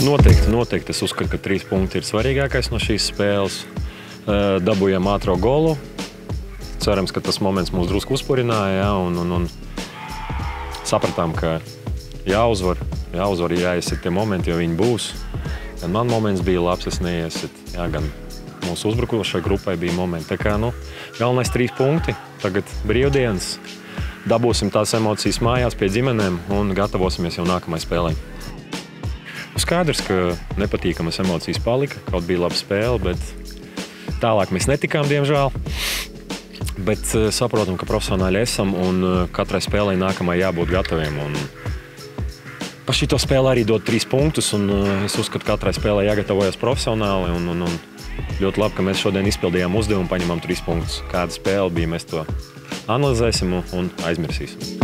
Noteikti. Es uzskatu, ka 3 punkti ir svarīgākais no šīs spēles. Dabūjām ātro golu. Cerams, ka tas moments mūs drusku uzpurināja, ja, un sapratām, ka jāuzvar, jāiesit tie momenti, jo viņi būs. Gan man moments bija labs, es neiesit, ja, gan mūsu uzbrukošai grupai bija momenti. Tā kā, galvenais 3 punkti, tagad brīvdienas, dabūsim tās emocijas mājās pie ģimenēm un gatavosimies jau nākamai spēlei. Skaidrs, ka nepatīkamas emocijas palika, kaut bija laba spēle, bet tālāk mēs netikām, diemžēl. Bet saprotam, ka profesionāļi esam un katrai spēlei nākamai jābūt gataviem. Un pa šito spēli arī dod 3 punktus, un es uzskatu, ka katrai spēlei jāgatavojas profesionāli. Un ļoti labi, ka mēs šodien izpildījām uzdevumu, paņemam 3 punktus. Kāda spēle bija, mēs to analizēsim un aizmirsīsim.